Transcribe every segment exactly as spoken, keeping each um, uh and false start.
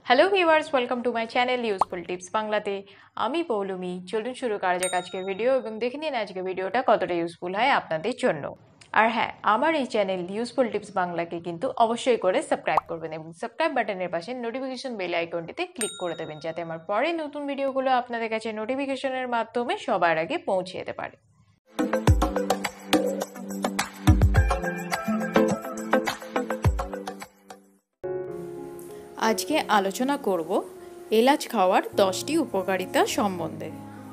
Hello viewers, welcome to my channel useful tips বাংলাতে। আমি পৌলমি। চলুন শুরু করা যাক আজকের ভিডিও এবং দেখে নিন আজকের ভিডিওটা কতটা ইউজফুল হয় আপনাদের জন্য। আর হ্যাঁ, আমার এই চ্যানেল ইউজফুল টিপস বাংলাকে কিন্তু অবশ্যই করে সাবস্ক্রাইব করবেন এবং সাবস্ক্রাইব বাটনের পাশে নোটিফিকেশন বেল আইকনটিতে ক্লিক করে দেবেন, যাতে আমার পরে নতুন ভিডিওগুলো আপনাদের কাছে নোটিফিকেশনের মাধ্যমে সবার আগে পৌঁছে যেতে পারে। আজকে আলোচনা করব এলাচ খাওয়ার দশটি উপকারিতা সম্বন্ধে।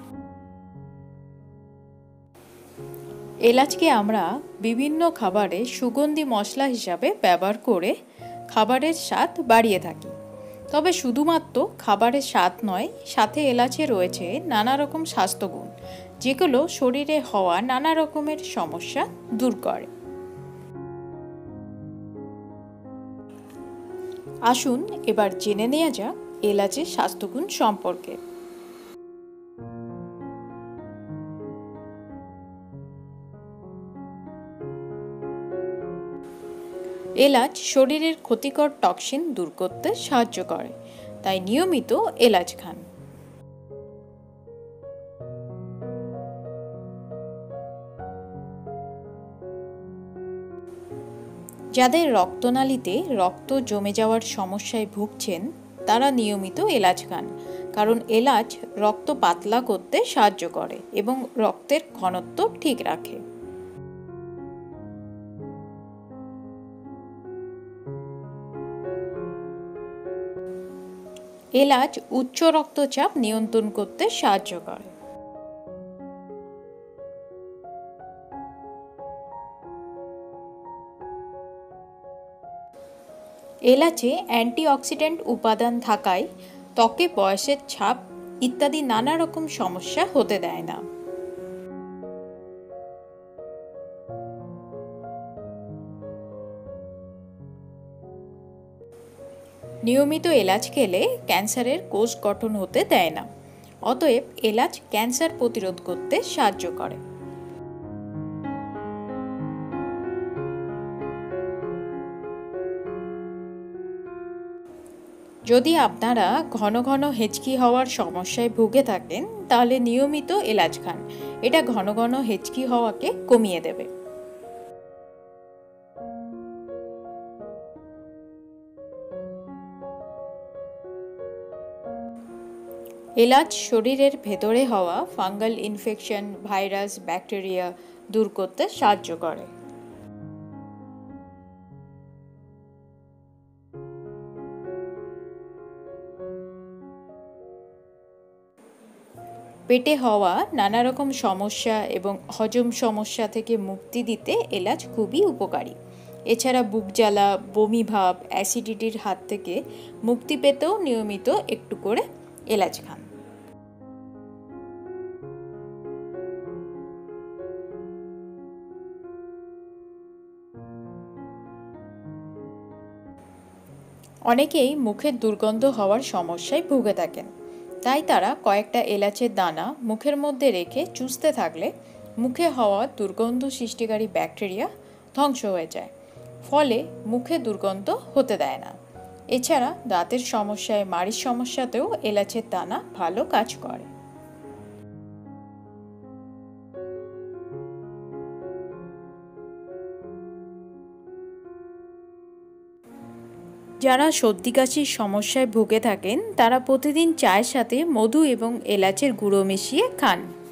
এলাচকে আমরা বিভিন্ন খাবারে সুগন্ধি মশলা হিসাবে ব্যবহার করে খাবারের স্বাদ বাড়িয়ে থাকি। তবে শুধুমাত্র খাবারের স্বাদ নয়, সাথে এলাচে রয়েছে নানা রকম স্বাস্থ্যগুণ, যেগুলো শরীরে হওয়া নানা রকমের সমস্যা দূর করে। আসুন এবার জেনে নেওয়া যাক এলাচের স্বাস্থ্যগুণ সম্পর্কে। এলাচ শরীরের ক্ষতিকর টক্সিন দূর করতে সাহায্য করে, তাই নিয়মিত এলাচ খান। যাদের রক্তনালীতে রক্ত জমে যাওয়ার সমস্যায় ভুগছেন তারা নিয়মিত এলাচ খান, কারণ এলাচ রক্ত পাতলা করতে সাহায্য করে এবং রক্তের ঘনত্ব ঠিক রাখে। এলাচ উচ্চ রক্তচাপ নিয়ন্ত্রণ করতে সাহায্য করে। এলাচে অ্যান্টিঅক্সিডেন্ট উপাদান থাকায় ত্বকে বয়সের ছাপ ইত্যাদি নানা রকম সমস্যা হতে দেয় না। নিয়মিত এলাচ খেলে ক্যান্সারের কোষ গঠন হতে দেয় না, অতএব এলাচ ক্যান্সার প্রতিরোধ করতে সাহায্য করে। যদি আপনারা ঘন ঘন হেঁচকি হওয়ার সমস্যায় ভুগে থাকেন তাহলে নিয়মিত এলাচ খান, এটা ঘন ঘন হেঁচকি হওয়াকে কমিয়ে দেবে। এলাচ শরীরের ভেতরে হওয়া ফাঙ্গাল ইনফেকশন, ভাইরাস, ব্যাকটেরিয়া দূর করতে সাহায্য করে। পেটে হওয়া নানা রকম সমস্যা এবং হজম সমস্যা থেকে মুক্তি দিতে এলাচ খুবই উপকারী। এছাড়া বুক জ্বালা, বমি ভাব, অ্যাসিডিটির হাত থেকে মুক্তি পেতেও নিয়মিত একটু করে এলাচ খান। অনেকেই মুখের দুর্গন্ধ হওয়ার সমস্যায় ভুগে থাকেন, তাই তারা কয়েকটা এলাচের দানা মুখের মধ্যে রেখে চুষতে থাকলে মুখে হওয়া দুর্গন্ধ সৃষ্টিকারী ব্যাকটেরিয়া ধ্বংস হয়ে যায়, ফলে মুখে দুর্গন্ধ হতে দেয় না। এছাড়া দাঁতের সমস্যায়, মাড়ির সমস্যাতেও এলাচের দানা ভালো কাজ করে। যারা সর্দি কাশির সমস্যায় ভুগে থাকেন তারা প্রতিদিন চায়ের সাথে মধু এবং এলাচের গুঁড়ো মিশিয়ে খান।